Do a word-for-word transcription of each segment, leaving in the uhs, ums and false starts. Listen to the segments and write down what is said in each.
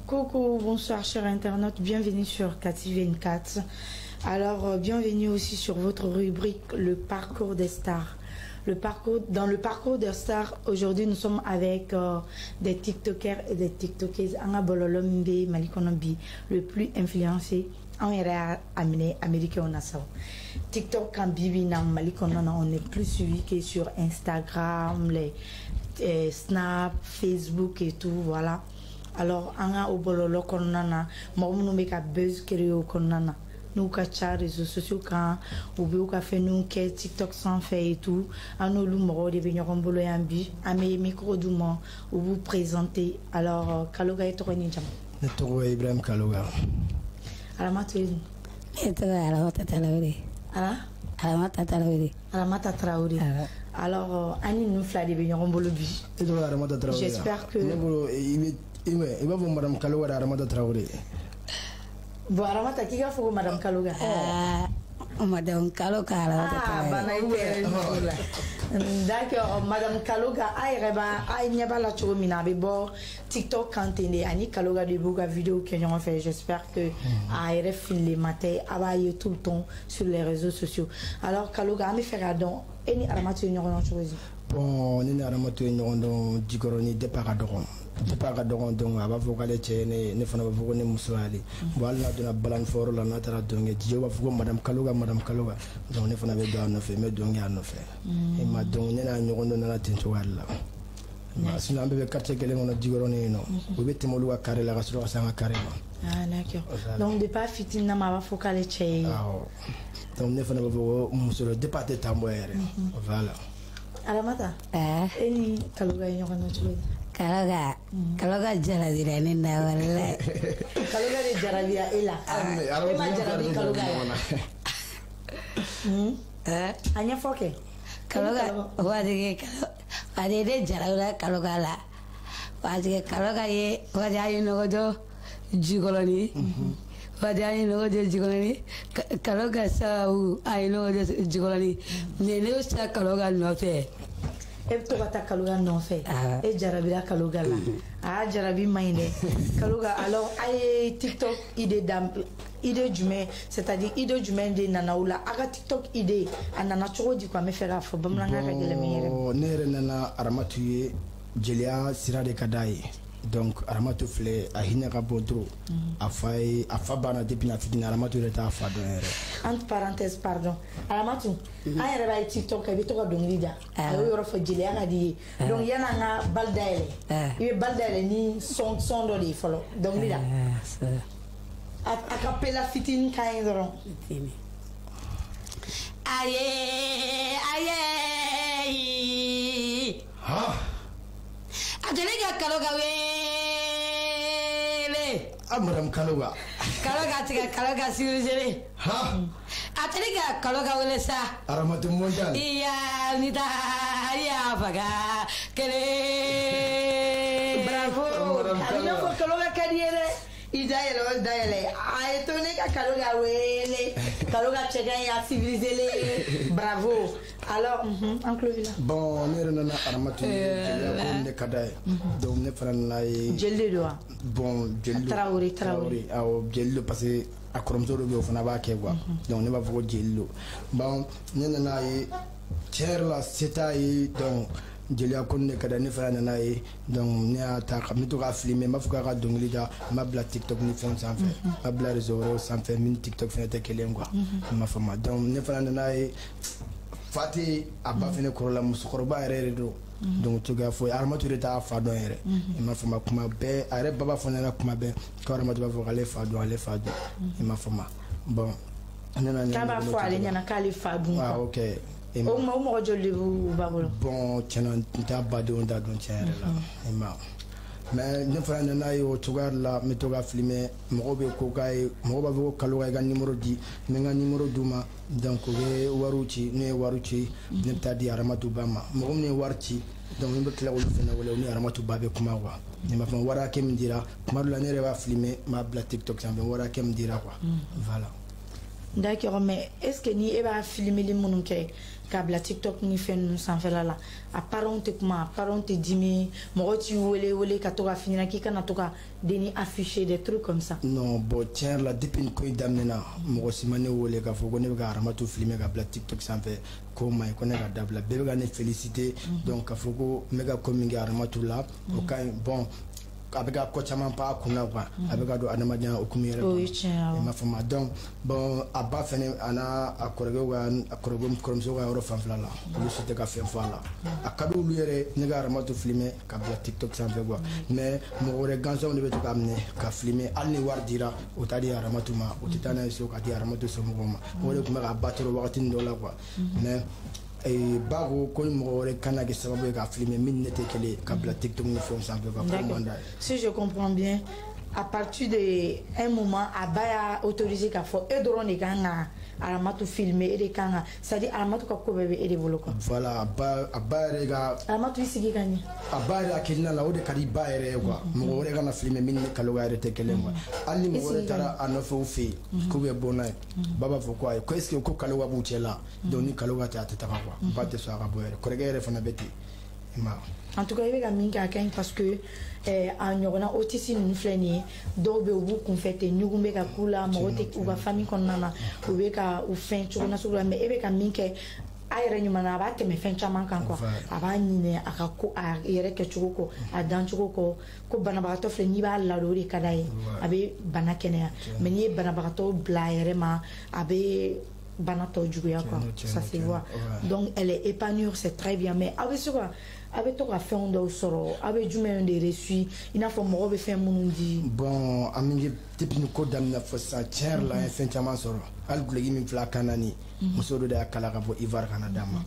Coucou, bonsoir chers internautes, bienvenue sur K T vingt-quatre. Alors, euh, bienvenue aussi sur votre rubrique Le parcours des stars. Le parcours, dans le parcours des stars, aujourd'hui nous sommes avec euh, des TikTokers et des TikTokers. Anga Bololombe Malikonombi, le plus influencé en amené américain au Nassau. TikTok quand Bibi na Malikonona, on est plus suivi que sur Instagram, les eh, Snap, Facebook et tout, voilà. Alors, anga obololo konana, maumunu meka buzz créé konana. Nous kacha réseaux sociaux quand ou bien ka fait nous que TikTok sans fait et tout. Ano lu moro de venir ombolo yambi, ame micro doumo ou vous présenter. Alors, Kaloga est trop ninja. Netoro Ibrahim Kaloga. Alamatu. Eto alamata Traoré. Ah? Alamata Traoré. Alamata Traoré. Alors, Annie nous fla de venir ombolo bi. J'espère que il va vous Madame Kaloga Aramata Traoré. Bon, Aramata, qui a fait Madame Kaloga? Ah, Madame Kaloga. Ah, d'accord, Madame Kaloga, aïe, reba, aïe, n'y a pas la choromina, mais bon, TikTok, quand il est Annie Kaloga de Bouga vidéo qu'ils ont fait, j'espère que aïe, refile les matins, aïe, tout le temps sur les réseaux sociaux. Alors, Kaloga, on me fait radon, et ni Aramata, il y aura une chose. Bon, ni Aramata, il y aura un Digoroni de Paradon. Pas donc donc aba vokale chene ne fana voko ne muswali wala dona balan foro la natara donc je va voko Madame Kaloga Madame Kaloga donc ne fana be do no fe me donc ya no fe e ma donc ne na nyogondo na tinto wala ma sina be quartier kele ngona digoroni no o be temolu wa kare la rasuro sanga kare ah d'accord donc de pas fitina ma va fokale che ah donc ne fana voko musolo de pas de tamboere voilà Aramata eh eni Kaloga nyogondo chwe Kaloga, Kaloga jaradira ni na wala. Kaloga de jarabia ela. Ema jarabi Kaloga. Hmm? Eh? Anya foke. Kaloga, wadi ke wadi de jarabira Kaloga la. Wadi ke Kaloga ye wadi ayi no do jigoloni. Wadi ayi no do jigoloni. Kaloga sa u ayi no do jigoloni. Ne ne sa Kaloga no fe. E to kata Kaloga non fait e jarabira Kaloga la ah jarabi maine Kaloga alors ay TikTok idée d'am idée d'humain c'est-à-dire idée d'humain de nanaoula aga TikTok idée anana choro di quoi me faire fo bamlanga ka gele mere oh nere nana Aramatu ye jelia sirade kadai donc Aramatu fle a hina ka bodro a fay a fabana depuis na fitina Aramatu reta a fa donere entre parenthèses pardon Aramatu ay reba TikTok bi to ko donglida ayo yoro fo jelia ga di donc yana nga baldaele ibe baldaele ni son son do di folo donglida a capella fitin kaindro fitini aye aye ha Ajelega Kaloga wele. Ah Madame Kaloga. Kaloga tiga Kaloga siujele. Ha. Ajelega Kaloga wele sa. Aramatu mondial. Iya nita iya faga kele. Bravo. Alina ko Kaloga kadiere. Idaele o daele. Ay to ne ka Kaloga wele. Kaloga chega ya civiliser. Bravo. Alors, Uncle Villa. Bon, on est dans Aramatu, de Kadaï. Donc, on est dans Jelly doigt. Bon, Jelly. Traoré, Traoré. Ah, Jelly, parce que à Kromzo, on a pas kewa. Donc, on est pas pour Jelly. Bon, on est dans Tiers la Setaï, donc. Jelly a connu Kadaï, ne fera nanaï. Donc, on est à ta camitoura filmé, ma fouka donc lida, ma bla TikTok ni fait sans fait. Ma bla réseau sans fait, min TikTok fait tes kelem quoi. Ma femme. Donc, ne fera nanaï. Fati aba fene korola musukoroba ere do donc to ga fo Aramatu reta fa don ere e ma fama kuma be are baba fone na kuma be ko Aramatu ba fo ale fa do ale fa do e ma fama bon nana ni ka ba fo ale nyana ka le fa do ah OK e mo mo mo jolli bu babolo bon tiena nta ba do nda don tiere la e ma mais ne fera nana yo to ga la me to ga filmer mo be ko kay mo ba ko Kaloga ga numéro di me nga numéro duma donc we waruchi ne waruchi ne tadi Aramatu bama mo ne warchi donc ne kla wala fena wala ni Aramatu babe kuma wa ne ma fon wara kem dira kuma la ne ba filmer ma bla TikTok ça wara kem dira quoi voilà D'accord, mais est-ce que ni e b'a filmer les minnu kɛ k'a bila TikTok ni fɛn ninnu sanfɛla la a parents tɛ kuma a parents tɛ dimi mɔgɔ t'i wele wele ka to ka f'i ɲɛna k'i kana to ka denni afficher des trucs comme ça. Non bon tiɲɛ yɛrɛ la depuis nin ko in daminɛna mɔgɔ si ma ne wele k'a fɔ ko ne bɛ ka Aramatu filmer ka bila TikTok sanfɛ ko ma ɲi ko ne ka dabila bɛɛ bɛ ka ne féliciter donc k'a fɔ ko n bɛ ka ko min kɛ Aramatu la o ka ɲi bon a bɛ ka ko caman pan a kunna quoi a bɛ ka don adamadenya hukumu yɛrɛ kɔnɔ i m'a faamu donc bon a ba fɛnɛ a n'a a kɔrɔkɛw ka a kɔrɔkɛ kɔrɔmuso ka yɔrɔ fanfɛla la olu si tɛ ka fɛn fɔ a la a ka di olu yɛrɛ ne ka Aramatu filmer ka bila TikTok sanfɛ quoi mais mɔgɔ wɛrɛ gansanw de bɛ to k'a minɛ ka filmer hali ni wari dira o t'a di Aramatu ma o tɛ taa n'a ye so ka di Aramatu somɔgɔw ma o de tun bɛ k'a ba tɔɔrɔ wagatinin dɔ la quoi mais ba ko ko mɔgɔ wɛrɛ kana kɛ sababu ye k'a filmer min ne tɛ kelen ka bila TikTok ni fɛnw sanfɛ ka ko man d'a ye. Si je comprends bien à partir de un moment a ba y'a autorisé k'a fɔ e dɔrɔn de kan ka Aramatu filmer e de kan ka c'est-à-dire Aramatu ka ko bɛɛ bɛ e de bolo quoi. Voilà a ba a ba yɛrɛ ka. Aramatu i sigi ka ɲɛ. A ba yɛrɛ hakilina la o de ka di ba yɛrɛ ye quoi mɔgɔ wɛrɛ kana filmer min ni kaloga yɛrɛ tɛ kelen quoi hali ni mɔgɔ wɛrɛ taara a nɔfɛ u fɛ yen k'u bɛ bɔ n'a ye ba b'a fɔ ko ayi ko est ce que ko kaloga b'u cɛ la donc ni kaloga tɛ a tɛ taga quoi ba tɛ sɔn a ka bɔ yɛrɛ kɔrɔkɛ yɛrɛ fana bɛ ten i ma. En tout cas i bɛ ka min kɛ a ka ɲi parce que a ɲɔgɔnna otisi ninnu filɛ nin ye dɔw bɛ u b'u kunfɛ ten ɲugun bɛ ka k'u la mɔgɔ tɛ u ka famille kɔnɔna na u bɛ ka u fɛn cogo nasugu la mais e bɛ ka min kɛ a yɛrɛ ɲuman na a b'a tɛmɛ fɛn caman kan quoi a b'a ɲinɛ a ka ko a yɛrɛ kɛcogo kɔ a dancogo kɔ ko banabagatɔ filɛ n'i b'a ladon o de ka d'a ye a bɛ bana kɛnɛya mais n'i ye banabagatɔ bila a yɛrɛ ma a bɛ bana tɔ juguya quoi ça se voit donc elle est épanouie c'est très bien mais a bɛ se ka a bɛ to ka fɛnw dɔw sɔrɔ a bɛ jumɛn de reçu i n'a fɔ mɔgɔ bɛ fɛn minnu di. Bon a min ye depuis ni ko daminɛ fɔ sisan tiɲɛ yɛrɛ la an ye fɛn caman sɔrɔ hali guloki min filɛ a kan na nin muso dɔ de y'a kala ka bɔ Ivoire ka na d'a ma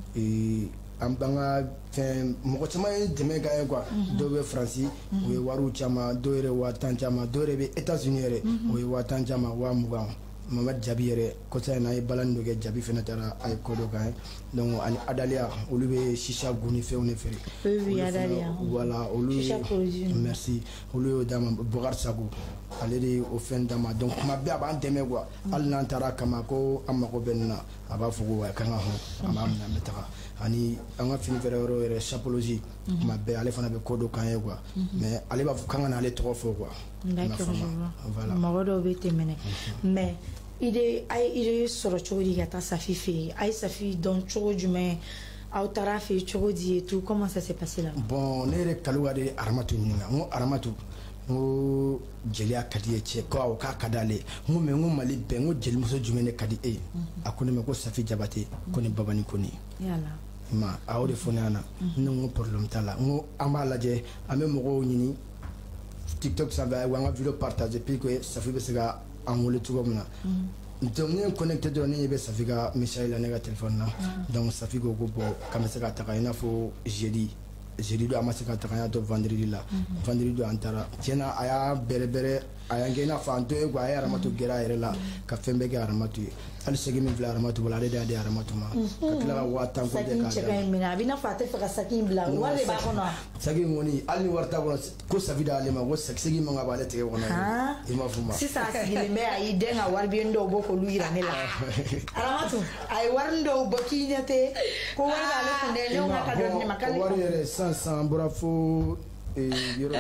an ka fɛn mɔgɔ caman ye dɛmɛ k'an ye quoi dɔw bɛ Faransi o ye wariw caman dɔw yɛrɛ waa tan caman dɔw yɛrɛ bɛ États-Unis yɛrɛ o ye waa tan caman waa mugan Mamad Jabi yɛrɛ kɔsa in na a ye balani dɔ kɛ Jabi fɛnɛ taara a ye ko dɔ k'an ye donc ani Adalia olu bɛ shisha gun ni fɛnw de feere. Oui oui Adalia. Voilà olu shisha produit. Merci olu y'o d'a ma Bokar Sago ale de o fɛn d'a ma donc kuma bɛɛ a b'an dɛmɛ quoi hali n'an taara kama ko an mago bɛ nin na a b'a fɔ ko a kan ka hɔn a b'a minɛ an bɛ taga ani an ka fini feere yɔrɔ yɛrɛ Chapologie kuma bɛɛ ale fana bɛ ko dɔ k'an ye quoi mais ale b'a fɔ k'an ka n'ale tɔgɔ fɔ quoi. D'accord voilà mɔgɔ dɔw bɛ tɛmɛnɛ mais i de a ye sɔrɔ cogo di ka taa Safi fɛ yen a ye Safi dɔn cogo jumɛn aw taara a fɛ yen cogo di et tout comment ça s'est passé là. Bon ne yɛrɛ kaloga de Aramatu ɲininka n ko Aramatu n ko jeliya ka di ye cɛ ko awɔ k'a ka d'ale n ko mais n ko Mali bɛɛ n ko jelimuso jumɛn de ka di e ye a ko ne ma ko Safi Jabate ko ni Babani ko nin yala ma a y'o de fɔ ne ɲɛna ne ko problème t'a la n ko an b'a lajɛ an bɛ mɔgɔw ɲini TikTok sanfɛ wa an ka vidéo partager puis que Safi bɛ se ka an wele cogo min na donc ne ye connecté dɔrɔn ne ɲɛ bɛ Safi ka message la ne ka téléphone na donc Safi ko ko bon k'an bɛ se ka taga i n'a fɔ jeudi jeudi don an ma se ka taga an y'a to vendredi la vendredi don an taara tiɲɛna a y'a bɛrɛ bɛrɛ a y'an kɛ i n'a fɔ an to ye quoi a ye Aramatu gɛrɛ a yɛrɛ la ka fɛn bɛɛ kɛ Aramatu ye hali segi min filɛ Aramatu bolo ale de y'a di Aramatu ma ka tila ka waa tan ko de k'a d'a ma. Saki in cɛ ka ɲi minɛ a bɛ i n'a fɔ a tɛ fɛ ka saki in bila wari de b'a kɔnɔ. Saki in kɔni hali ni wari t'a kɔnɔ ko Safi d'ale ma ko segi man ka b'ale tigɛ kɔnɔ i m'a fɔ ma. Sisan a sigilen bɛ a y'i den ka wari bien dɔw bɔ k'olu yira ne la Aramatu a ye wari dɔw bɔ k'i ɲɛ tɛ ko wari b'ale kun dɛ ne ko k'a ka dɔn ne ma k'ale. Wari yɛrɛ sisan sisan an bɔra fo yɔrɔ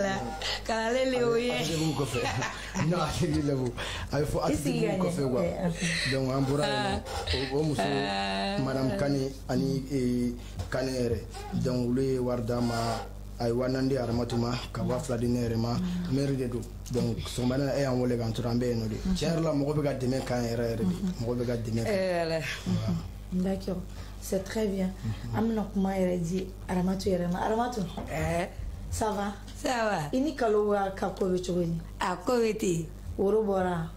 kalale le o ye a seginnu kɔfɛ non a seginnu lebu a bɛ fɔ a seginnu kɔfɛ quoi donc an bɔra yen o muso madame Kane ani Kane yɛrɛ donc olu ye wari d'a ma a ye wa naani di Aramatu ma ka wa fila di ne yɛrɛ ma maire de don donc sɔgɔmada e y'an wele k'an tora an bɛ yen nɔ de tiɲɛ yɛrɛ la mɔgɔ bɛ ka dɛmɛ k'an yɛrɛ yɛrɛ de mɔgɔ bɛ ka dɛmɛ k'an. D'accord c'est très bien an bɛna kuma yɛrɛ di Aramatu yɛrɛ ma Aramatu. Ça va? Ça va. I ni kaloga ka ko bɛ cogo di? A ko bɛ ten. Woro bɔra.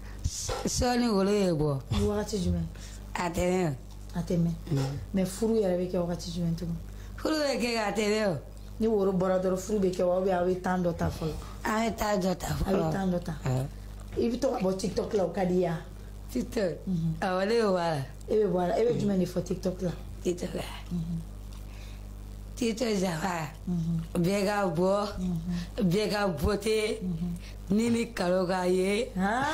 Sɔɔni woro ye bɔ. Ni wagati jumɛn? A tɛmɛ. A tɛmɛ. Mais furu yɛrɛ bɛ kɛ wagati jumɛn tugun? Furu bɛ kɛ ka tɛmɛ o. Ni woro bɔra dɔrɔn furu bɛ kɛ wa ou bien a bɛ temps dɔ ta fɔlɔ? An bɛ temps dɔ ta fɔlɔ. A bɛ temps dɔ ta. I bɛ to ka bɔ TikTok la o ka di ya? TikTok. Awɔ ne bɛ bɔ a la. E bɛ bɔ a la e bɛ jumɛn de fɔ TikTok la? TikTok la. Tito Java, Bega Bo, Bega Bote, Nini Kalogaye,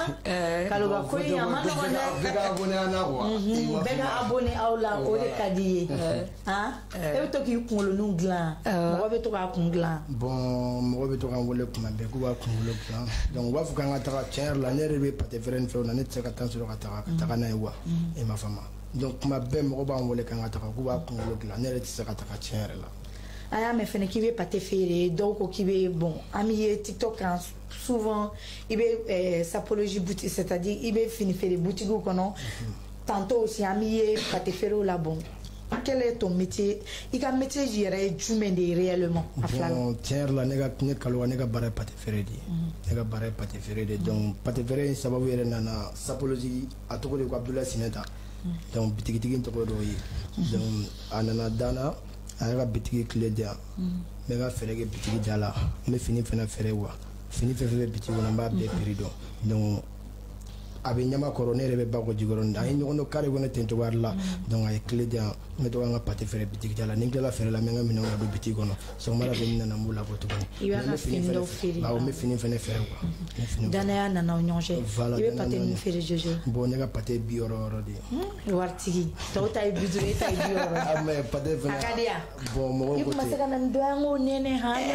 Kaloga Koy, Amanda, Bega Abone, Bega Abone Aula, Ode Kadi, hein? Et toi qui pour le nom gland, Robert Toka Kungla. Bon, Robert Toka Wole Kumbe, Kuba Kunglo Gland. Donc, Waf Kangata, Cher, la Nere, Pateferen, Flona, Sekatan sur Katara, Takanawa, et ma femme. Donc, ma belle Robin Wole Kangata, Kuba Kunglo Gland, Nere Sekataka Cher là. Ah, mais fait qui veut pas te faire, donc qui veut bon, ami TikTok souvent, il veut sapologie boutique, c'est-à-dire il veut finir faire des boutiques ou qu'on tantôt aussi ami pas te faire là bon. Quel est ton métier? Il a un métier j'irais jumeau réellement. Bon, tiens là, nega nega kalwa nega bare pas te faire di, nega bare pas te faire di. Donc pas te faire ça va vous aider nana sapologie à tout le Abdullah Sineta. Donc bitiki tiki to ko do yi. Donc anana dana. Aga bitiki clé dia mais va faire que bitiki dala mais fini fena faire wa fini faire bitiki on ba be perido donc abe nyama coroner be bago jigoron da ni ono kare gona tento warla donc ay clé dia mais to nga pati faire bitiki dala ni la faire la menga mina do bitiki gono so mara be nana mbula ko to il va fini do firi ba o me fini fena faire wa dana ya nana onyonje il va pati ni faire jojo bon nga pati bi oro oro di wartigi to tay bidure tay bi oro ah mais pati fena akadia bon mo ko ma saka nan do ngo nene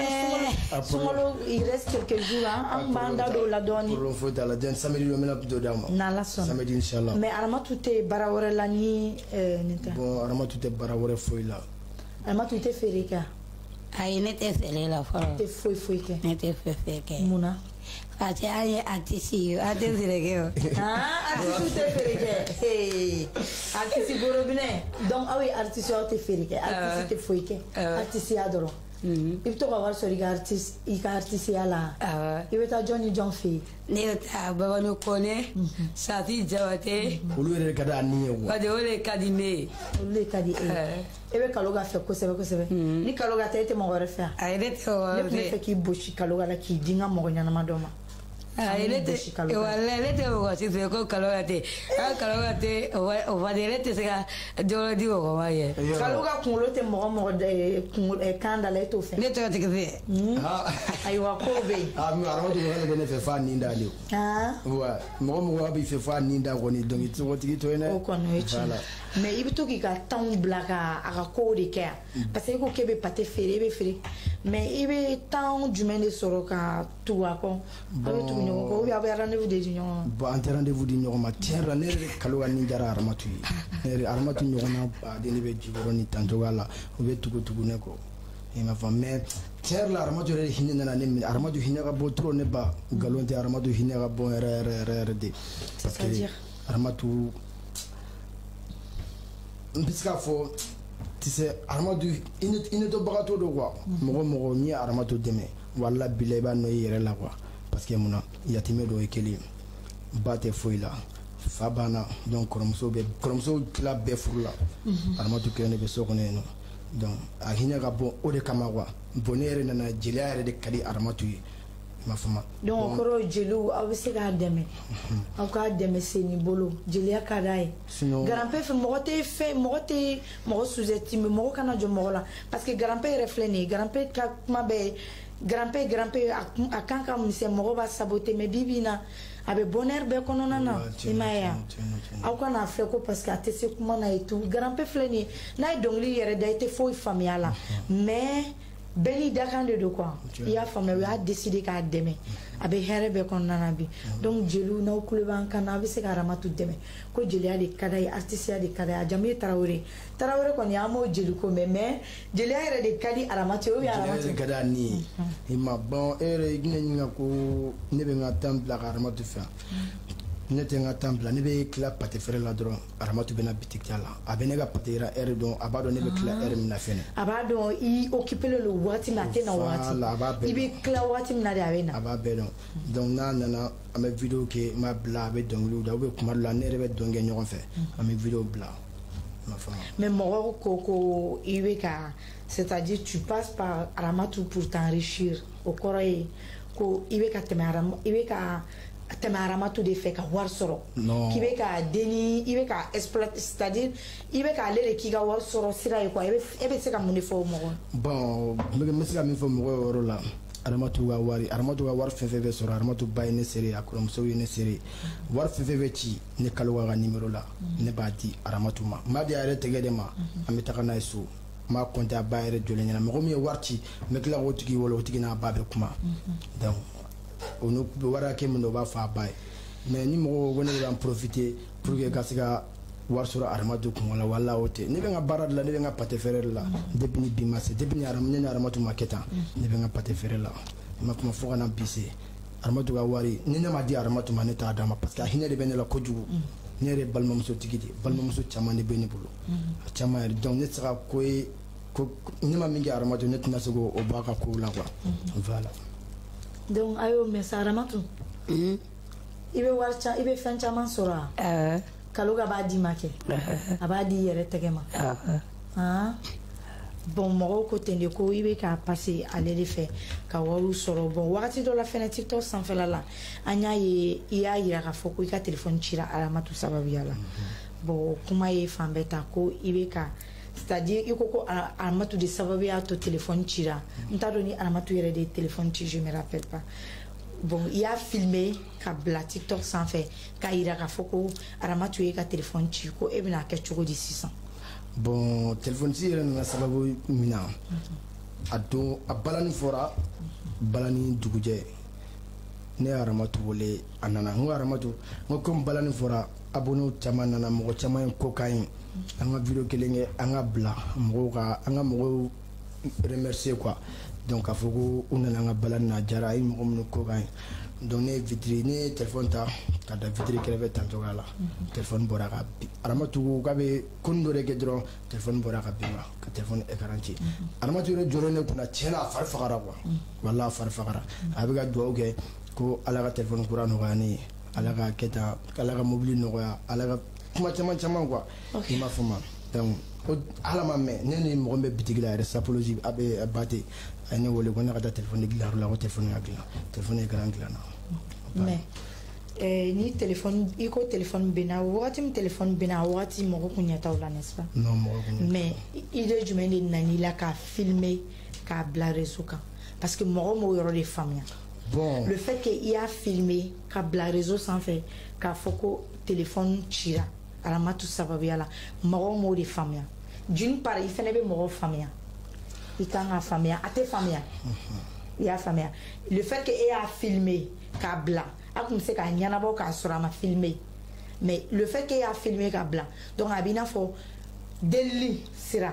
ha sumolo il reste quelques jours en banda do la doni pour le foot à la den samedi do mena do dama na la son samedi inchallah mais arama tout est barawore la ni nita bon arama tout est barawore foi là arama tout est ferika ay nete fele la fo te foi foi ke nete fefe ke muna ati ay atisi ati zirege ah ati tout est ferika hey ati borobine donc ah oui artiste te ferika artiste te foi ke artiste adoro il peut avoir ce regard artiste il artiste là il veut ta Johnny John fait ne ta baba no kone sati jawate olu re kada ni wo wade ole kadine ole kadi e be kaloga fe ko sebe ko sebe ni kaloga tete mo gore fa ay rete o le fe ki boshi kaloga la ki dinga mo nyana madoma ay rete e wala rete o ko si ko kaloga te a kaloga te o wade rete se ga do di o wa ye kaloga kun lo te mo mo de kun e kanda le to fe ne to te ke ah ay wa ko be ah mi arama to ngene ne fe fa ni nda le ah wa mo mo wa bi fe fa ni nda ko ni donc it so ti to ene o ko no echi mais il to ki ka tan blaga aka ko de ke parce que ko kebe pate fere be fere mais il be tan du men de soroka tout wa ko to no ko ya ba rendez-vous de union bon en rendez-vous de union ma terra ne kaloga ni jara armatu ne armatu union na ba de ni be jiboro ni tanto gala o be tugo tugo ne ko e ma fa mais terra la armatu re hinne na ne armatu hinne ga bo tro ne ba galonte armatu hinne ga bo re re re de parce que armatu Bisca fo tu sais armatu ine ine to bagato do quoi mo mo ni armatu deme wala bileba no yere la quoi parce que mona yatime do ekeli bate foila fabana donc kromso be kromso kla be furla armatu kene be sokone no donc a hinya ga bon o de kama quoi bonere na jiliare de kadi armatu ma fama donc koro jelu awse ga deme aw ka deme seni bolo jelia kadai grand-père fait moté fait moté mo sous-estime mo kana jo mo la parce que grand-père refléné grand-père ka ma be grand-père grand-père a kanka mise mo ba saboter mais bibina abe bonheur be kono nana imaya aw kana fait ko parce que atese kuma na et tout grand-père fleni na dongli yere da été foi familiala mais Beni dakande de quoi il y a femme il a décidé qu'à demain abe here be kon nana bi donc jelu na okule ban kana bi se karama tout demain ko jeli a de kadai artiste a de kadai jamie tarawore tarawore kon ya mo jelu ko mais mais jeli a here de kadi aramati o ya aramati kada ni e ma bon ere igna ko ne be ngatam la aramati fa ne te ngatam la ne be kla pate fere la dron aramati bena bitik yalla abene ga patera ere don abado ne be kla ere mina fene abado i occuper le wati na te na wati i be kla wati na de avena ababe don donc na na ame vidéo ke ma bla be don lu da be kuma la ne be don ge nyon fe ame vidéo bla ma femme mais mo ko ko i be ka c'est-à-dire tu passes par aramatu pour t'enrichir au corée ko i be ka te aram i be ka tɛmɛ aramatu de fɛ ka wari sɔrɔ k'i bɛ ka deni i bɛ ka exploiter c'est-à-dire i bɛ k'ale de k'i ka wari sɔrɔ sira ye quoi e bɛ se ka mun de fɔ o mɔgɔ bon n bɛ se ka min fɔ mɔgɔ o yɔrɔ la aramatu ka wari aramatu ka wari fɛn fɛn bɛ sɔrɔ aramatu ba ye ne sere a kɔrɔmuso ye ne sere wari fɛn fɛn bɛ ci ne kalo ka numéro la ne b'a di aramatu ma n b'a di a yɛrɛ tɛgɛ de ma an bɛ taga n'a ye so n b'a compter a ba yɛrɛ jɔlen ɲɛna mɔgɔ min ye wari ci n bɛ tila k'o tigi wele o tigi n'a ba bɛ kuma donc o n'o wari hakɛ min na o b'a fɔ a ba ye mais ni mɔgɔ ko ne bɛ ka n profiter pour que ka se ka wari sɔrɔ aramatu kun la wala o tɛ ne bɛ n ka baara de la ne bɛ n ka pate feere de la depuis ni bi ma se depuis ni aramatu ma kɛ tan ne bɛ n ka pate feere la n ma kuma fo ka na bi se aramatu ka wari ni ne ma di aramatu ma ne t'a d'a ma parce que a hinɛ de bɛ ne la kojugu ne yɛrɛ ye balimamusotigi de ye balimamuso caman de bɛ ne bolo a caman yɛrɛ donc ne tɛ se ka ko ye ko ne ma min kɛ aramatu ne tɛna se k'o bɔ a ka kow la quoi voilà. donc a y'o mɛn sa aramatu i bɛ wari ca i bɛ fɛn caman sɔrɔ a kalo ka b'a di ma kɛ a b'a di i yɛrɛ tɛgɛ ma han bon mɔgɔw ko ten de ko i bɛ k'a passe ale de fɛ ka wariw sɔrɔ bon wagati dɔ la fɛnɛ tiktok sanfɛla la an y'a ye i y'a yira k'a fɔ ko i ka telefɔni cira aramatu sababuya la bon kuma ye fan bɛɛ ta ko i bɛ ka c'est-à-dire i ko ko aramatu de sababuya to telefɔni cira n t'a dɔn ni aramatu yɛrɛ de ye telefɔni ci je me rappelle pas bon i y'a filmé ka bila tiktok sanfɛ k'a yira k'a fɔ ko aramatu ye ka telefɔni ci ko e bɛna kɛ cogo di sisan bon telefɔni ci yɛrɛ nana sababu min na a don a balani fɔra balani dugujɛ ne ye aramatu wele a nana n ko aramatu n ko comme balani fɔra abonnew caman nana mɔgɔ caman ye ko k'an ye an ka video kelen kɛ an ka bila mɔgɔw ka an ka mɔgɔw remercier quoi donc k'a fɔ ko u nana an ka balani na jara a ye mɔgɔ minnu ko k'an ye donc ne ye vitre ne ye telefɔni ta ka da vitre kɛrɛfɛ tan cogoya la telefɔni bɔra ka bin aramatu ko k'a bɛ koni dɔ de kɛ dɔrɔn telefɔni bɔra ka bin ma ka telefɔni écran ci aramatu yɛrɛ jɔlen ne kunna tiɲɛna a fari fagara quoi walahi a fari fagara a bɛ ka dugawu kɛ ko ala ka telefɔni kura nɔgɔya ne ye ala ka kɛ tan ala ka mobili nɔgɔya ala ka kuma caman caman quoi i m'a fɔ ma donc ala ma mɛn ne ni mɔgɔ bɛ bitigi la yɛrɛ sapologie a bɛ ba ten a ye ne wele ko ne ka taa telefɔni dilan yɔrɔ la ko telefɔni ka dilan telefɔni ye dilan dilan na mais ni telefɔni i ko telefɔni bɛnna wagati min telefɔni bɛnna a wagati mɔgɔ kun ɲɛ t'aw la n'est-ce pas non mɔgɔ kun ɲɛ mais idée jumɛn de nana i la k'a filmer k'a bila réseau kan parce que mɔgɔ m'o yɔrɔ de faamuya bon le fait que i y'a filmer k'a bila réseau sanfɛ k'a fɔ ko téléphone cira aramatu sababuya la mɔgɔ m'o de faamuya d'une part i fɛnɛ bɛ mɔgɔ faamuya i kan ka faamuya a tɛ faamuya i y'a faamuya le fait que e y'a filmer k'a bila a tun bɛ se k'a ɲɛnabɔ k'a sɔrɔ a ma filmer mais le fait que e y'a filmer k'a bila donc a b'i n'a fɔ delili sira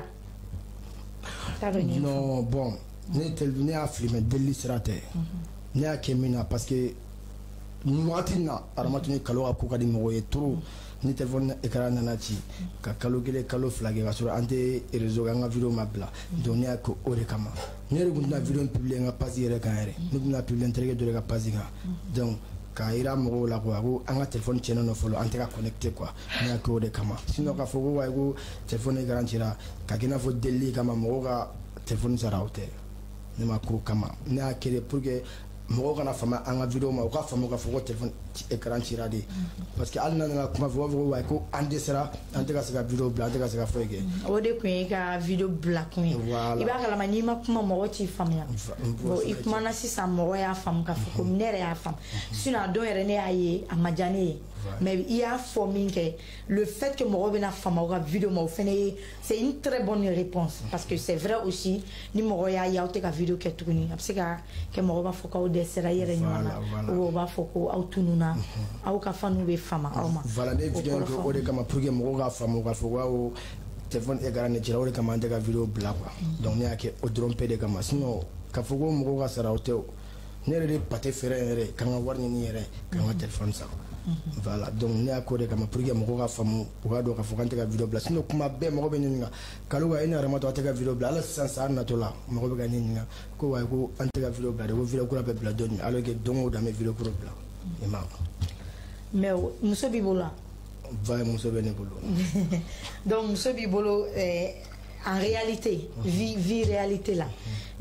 non bon ne ne y'a filmer delili sira tɛ ne y'a kɛ min na parce que nin wagati in na aramatu ni kalo ka ko ka di mɔgɔ ye trop ni telefɔni écran nana ci ka kalo kelen kalo fila kɛ k'a sɔrɔ an tɛ réseau an ka video ma bila donc ne y'a kɛ o de kama ne yɛrɛ tun tɛna video publier n ka page yɛrɛ kan yɛrɛ ne tun bɛna publier n terikɛ dɔ de ka page kan donc k'a yira mɔgɔw la quoi ko an ka telefɔni tiɲɛnen don fɔlɔ an tɛ ka connecter quoi ne y'a kɛ o de kama sinon k'a fɔ ko wayi ko telefɔni écran cira ka kɛ i n'a fɔ delili kama mɔgɔw ka telefɔni sara o tɛ ne ma k'o kama ne y'a kɛ de pour que mɔgɔw kana fama an ka video ma u ka faamu k'a fɔ ko telefɔni écran cira de parce que hali n'a nana kuma fɔ u b'a fɔ ko wayi ko an dɛsɛra an tɛ ka se ka video bila an tɛ ka se ka foyi kɛ o de kun ye ka video bila kun ye i b'a kalama n'i ma kuma mɔgɔ t'i faamuya bon i kumana sisan mɔgɔ y'a faamu k'a fɔ ko ne yɛrɛ y'a faamu sinon a dɔn yɛrɛ ne y'a ye a ma diya ne ye mais i y'a fɔ min kɛ le fait que mɔgɔ bɛna faamu aw ka video ma o fɛnɛ ye c'est une très bonne réponse parce que c'est vrai aussi ni mɔgɔ y'a ye aw tɛ ka video kɛ tuguni a bɛ se ka kɛ mɔgɔ b'a fɔ k'aw dɛsɛra i yɛrɛ ɲuman na ou u b'a fɔ ko aw tununa aw ka faniw bɛ fama aw ma voilà ne video kɛ o de kama pour que mɔgɔw k'a faamu k'a fɔ ko telefɔni écran ne cira o de kama an tɛ ka video bila quoi donc ne y'a kɛ o dɔrɔn pe de kama sinon k'a fɔ ko mɔgɔw ka sara o tɛ o ne yɛrɛ de pate feere yɛrɛ k'an ka wari ɲini yɛrɛ k'an ka telefɔni san voilà donc ne y'a k'o de kama pour que mɔgɔw ka faamu u k'a dɔn k'a fɔ k'an tɛ ka video bila sinon kuma bɛɛ mɔgɔ bɛ ne ɲininka kalo wa e ni aramatu a tɛ ka video bila ala sisan san natɔ la mɔgɔ bɛ ka ne ɲininka ko wayi ko an tɛ ka video bila de ko video kura bɛ bila don min alors que don o don an bɛ video kura bila i ma mais muso b'i bolo wa va muso bɛ ne bolo donc muso b'i bolo en réalité vie vie réalité la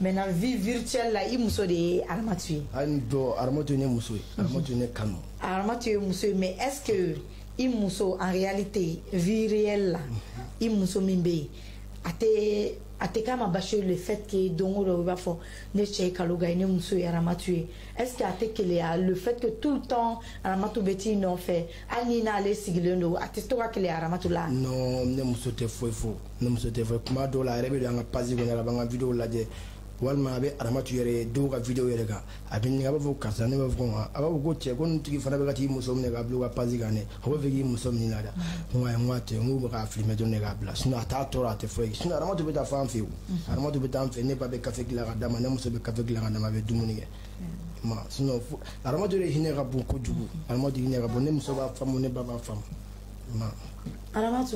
maintenant vie virtuelle là i muso de ye Aramatu ye. Ani do Aramatu ne muso ye. Aramatu ne kanu. Aramatu ye muso ye, mais est-ce que i muso en réalité vie réelle là i muso min be ye a tɛ a tɛ k'a ma bâcher le fait que don o don i b'a fɔ ne cɛ ye Kaloga ye ne muso ye Aramatu ye, est-ce que a tɛ keleya le fait que tout le temps Aramatu bɛ t'i nɔfɛ hali ni n'ale sigilen don a tɛ to ka keleya Aramatu la. Non ne muso tɛ foyi fo ne muso tɛ foyi kuma dɔw la a yɛrɛ bɛ don an ka page kɔnɔ a b'an ka vidéo lajɛ walima a bɛ Aramatu yɛrɛ ye dɔw ka vidéo yɛrɛ kan a bɛ ɲininka a b'a fɔ karisa ne b'a fɔ ko a b'a fɔ ko cɛ ko nin tigi fana bɛ ka t'i muso minɛ k'a bila u ka page kan dɛ a b'a fɛ k'i muso minɛ la dɛ n ko ayi n ko a tɛ n k'u bɛ k'a filmer dɔrɔn de k'a bila sinon a t'a tɔɔrɔ a tɛ foyi sinon Aramatu bɛ taa fɔ an fɛ yen o Aramatu bɛ taa an fɛ ne ba bɛ café dilan ka d'a ma ne muso bɛ café dilan ka d'a ma a bɛ dumuni kɛ ma sinon Aramatu de hinɛ ka bon kojugu Aramatu hinɛ ka bon ne muso b'a faamu ne ba b'a faamu ma. Aramatu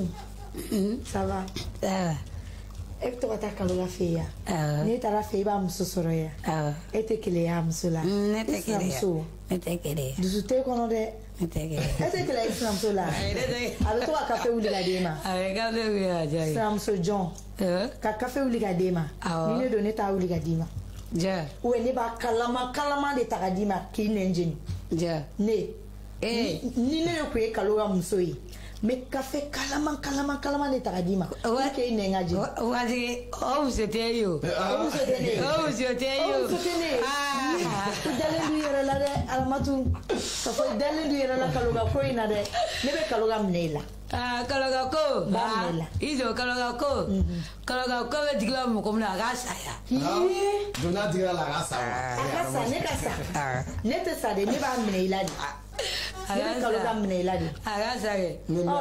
ça va. Ça va. E bɛ to ka taa Kaloga fɛ yen yan. N'i taara fɛ i b'a muso sɔrɔ yan. E tɛ keleya a muso la. Ne tɛ keleya. Ne tɛ keleya. Dusu tɛ kɔnɔ dɛ. Ne tɛ keleya. E tɛ keleya i sinamuso la. A bɛ to ka kafe wuli ka d'e ma. A bɛ kafe wuli ka diya ye. Sinamuso jɔn. Ka kafe wuli ka d'e ma. Ni ne don ne t'a wuli ka d'i ma. Ja. Ou ne b'a kalama kalama de ta ka d'i ma k'i nɛn jeni. Ja. Ne. Ni ne de tun ye Kaloga muso ye. Mais café kalaman kalaman kalaman de ta ka d'i ma. Wa k'e nɛn ka jeni. Waati o muso tɛ ye o. O muso tɛ ne ye. O muso tɛ ye o. O muso tɛ ne ye. I dalen du yɛrɛ la dɛ Aramatu. Ka fɔ i dalen du yɛrɛ la Kaloga ko in na dɛ. Ne bɛ Kaloga minɛ i la. Ah, Kaloga ko. Ba minɛ i la. I jɔ Kaloga ko. Kaloga ko bɛ digila mɔgɔ min na a k'a sa ya. Don n'a digila la a k'a sa wa. A ka sa ne ka sa. Ne tɛ sa de ne b'a minɛ i la de. Ne bɛ Kaloga minɛ i la de. A ka sa kɛ.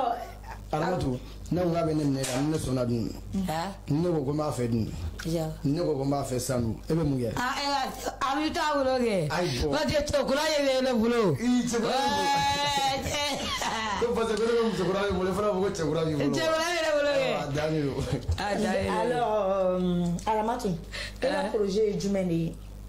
Aramatu ne ko k'a bɛ ne minɛ i la ni ne sɔnna dun. Ne ko ko n b'a fɛ dun. Ne ko ko n b'a fɛ sanu e bɛ mun kɛ. A bɛ taa bolo kɛ. Ayi bɔ. Parce que cɛkura ye ne bolo. I cɛkura bɛ ko parce que ne bɛ musokura bɛ bolo i fana bɛ ko cɛkura b'i bolo. Cɛkura ye ne bolo kɛ. A dan de don. A dan de don. Alors Aramatu e ka projet ye jumɛn de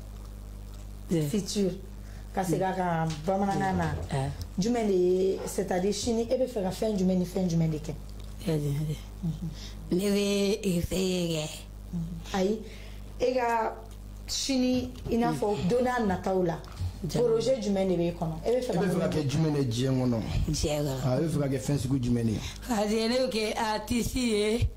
ye. Futur ka segin a kan bamanankan na jumɛn de ye c'est-à-dire sini e bɛ fɛ ka fɛn jumɛn ni fɛn jumɛn de kɛ. Ne bɛ fɛn kɛ. Ayi e ka sini i n'a fɔ don n'a nataw la projet jumɛn de bɛ e kɔnɔ e bɛ fɛ ka kɛ jumɛn de diɲɛ kɔnɔ. Diɲɛ kɔnɔ. A bɛ fɛ ka kɛ fɛn sugu jumɛn de. Parce que ne bɛ kɛ artiste ye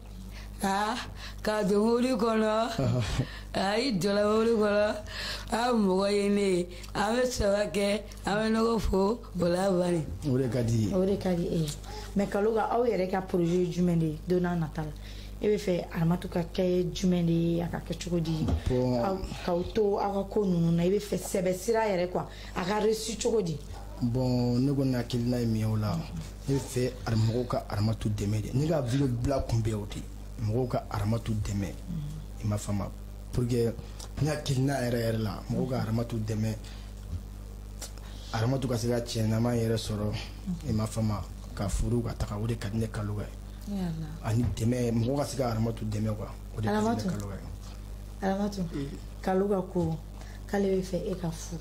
ka don mobili kɔnɔ ayi dɔla mobili kɔnɔ a mɔgɔ ye ne ye an bɛ saba kɛ an bɛ ɲɔgɔn fo o la bani. O de ka di ye. O de ka di e ye mais Kaloga aw yɛrɛ ka projet ye jumɛn de ye don n'a nata la e bɛ fɛ Aramatu ka kɛ jumɛn de ye a ka kɛ cogo di k'aw to aw ka ko ninnu na i bɛ fɛ sɛbɛ sira yɛrɛ quoi a ka réussir cogo di. Bon ne kɔni hakilina ye min ye o la ne bɛ fɛ mɔgɔw ka Aramatu dɛmɛ de ne ka vidéo bila kun bɛ o de mɔgɔw ka Aramatu dɛmɛ i ma faamu pour que ne hakilina yɛrɛ yɛrɛ la mɔgɔw ka Aramatu dɛmɛ Aramatu ka se ka cɛnama yɛrɛ sɔrɔ i ma faamu ka furu ka taga o de ka di ne Kaloga ye ani dɛmɛ mɔgɔw ka se ka Aramatu dɛmɛ quoi o de ka di ne Kaloga ye. Aramatu Kaloga ko k'ale bɛ fɛ e ka furu